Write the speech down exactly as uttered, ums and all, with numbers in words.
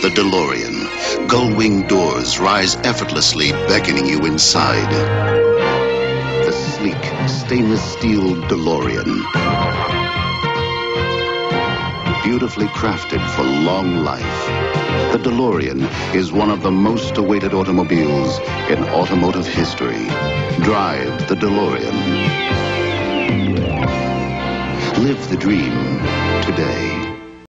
The DeLorean. Gullwing doors rise effortlessly, beckoning you inside. The sleek, stainless steel DeLorean. Beautifully crafted for long life. The DeLorean is one of the most awaited automobiles in automotive history. Drive the DeLorean. Live the dream today.